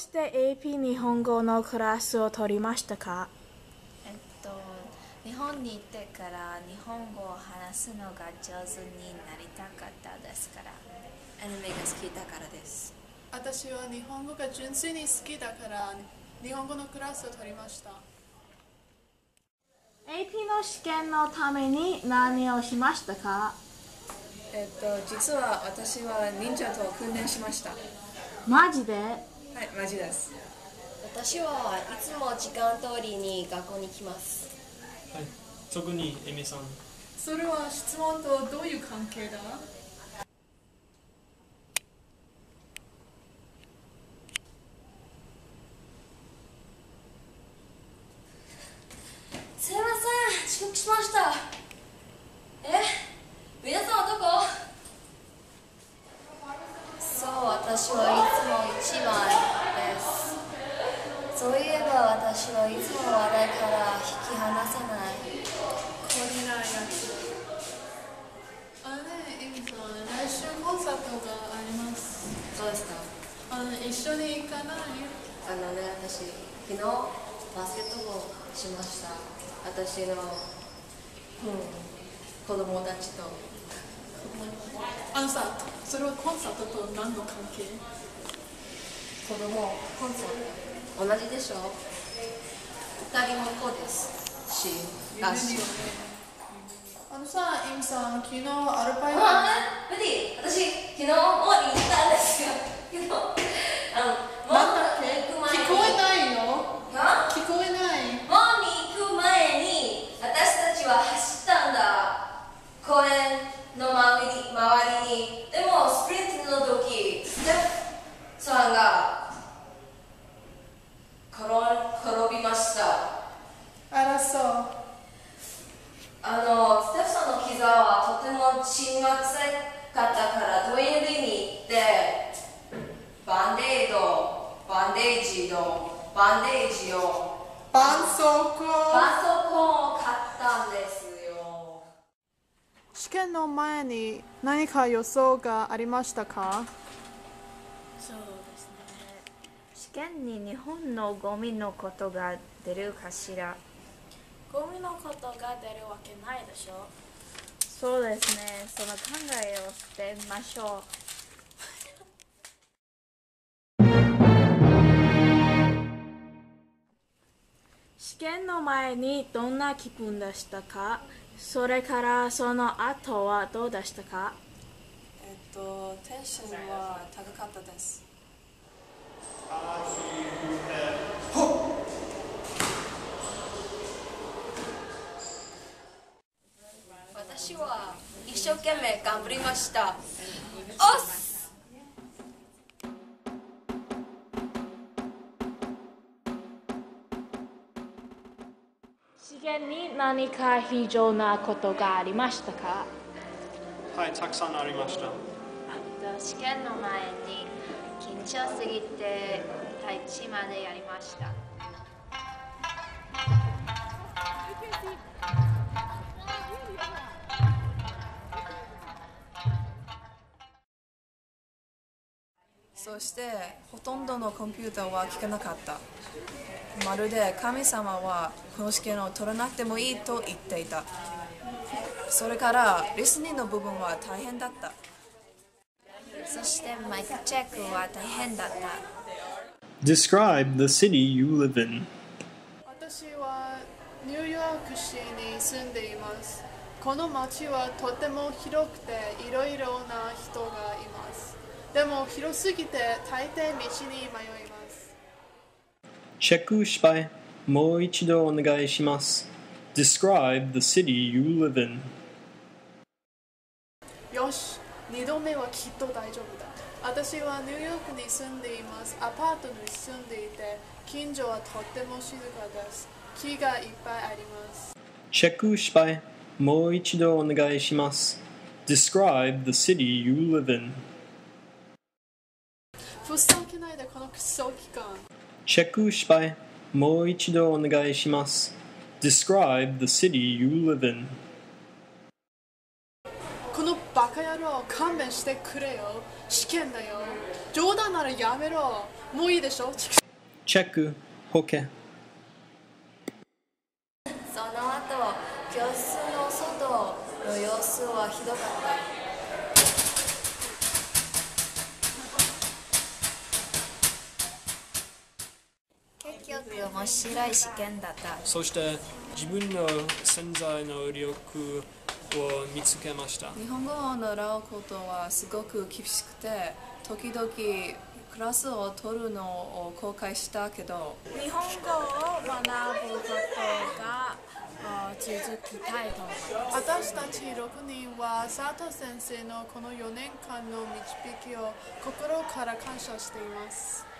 して AP 日本語のクラスを取りましたか？ 日本に行ってから日本語を話すのが上手になりたかったですから。 アニメが好きだからです。 私は日本語が純粋に好きだから日本語のクラスを取りました。 AP の試験のために何をしましたか？ 実は私は忍者と訓練しました。 マジで？ はい、マジです。 私はいつも時間通りに学校に来ます。 はい、特にエミさん。 それは質問とどういう関係だ？ すいません、遅刻しました。皆さんはどこ？そう、私はいつも1枚です。そういえば私はいつも話題から引き離さない。 懲りないやつ。エミさん、来週コンサートがあります。 そうですか？ 一緒に行かない？ 私、昨日バスケットボールしました。私の、子供たちと。 それはコンサートと何の関係？ 子供、コンサート。同じでしょ？二人も子ですし。 エミさん、昨日アルバイト。 ブディ、私、昨日モーに行ったんですよ。なんだっけ？ 聞こえないよ。聞こえない。 モーに行く前に、私たちは走ったんだ。公園の周りに。でも、スプリントの時、ステッフさんが転びました。 あら、そう。 ステフさんの膝はとても血が臭かったからトイレに行ってバンデージを絆創膏を買ったんですよ。 試験の前に何か予想がありましたか？ そうですね。試験に日本のゴミのことが出るかしら。 ゴミのことが出るわけないでしょ。 そうですね。その考えをしてみましょう。 試験の前にどんな気分でしたか？それからその後はどうでしたか？ テンションは高かったです。 私は一生懸命頑張りました。 試験に何か非常なことがありましたか？ はい、たくさんありました。 試験の前に緊張すぎて退治までやりました。 そしてほとんどのコンピューターは聞かなかった。まるで神様はこの試験を取らなくてもいいと言っていた。それからリスニングの部分は大変だった。そしてマイクチェックは大変だった。 Describe the city you live in. 私はニューヨーク市に住んでいます。この街はとても広くていろいろな人がいます。でも広すぎて大抵道に迷います。 チェック失敗。もう一度お願いします。Describe the city you live in. よし、2度目はきっと大丈夫だ。私はニューヨークに住んでいます。アパートに住んでいて、近所はとっても静かです。木がいっぱいあります。 チェック失敗。もう一度お願いします。Describe the city you live in. ふざけないでこのクソ期間。 チェック失敗。もう一度お願いします。Describe the city you live in. このバカ野郎、勘弁してくれよ。試験だよ。冗談ならやめろ。 もういいでしょ。 チェック、OK。 その後、教室の外の様子はひどかった。結局面白い試験だった。 そして自分の潜在能力を見つけました。 日本語を習うことはすごく厳しくて、時々クラスを取るのを後悔したけど、 日本語を学ぶことが続きたいと思います。 私たち6人は佐藤先生のこの4年間の導きを心から感謝しています。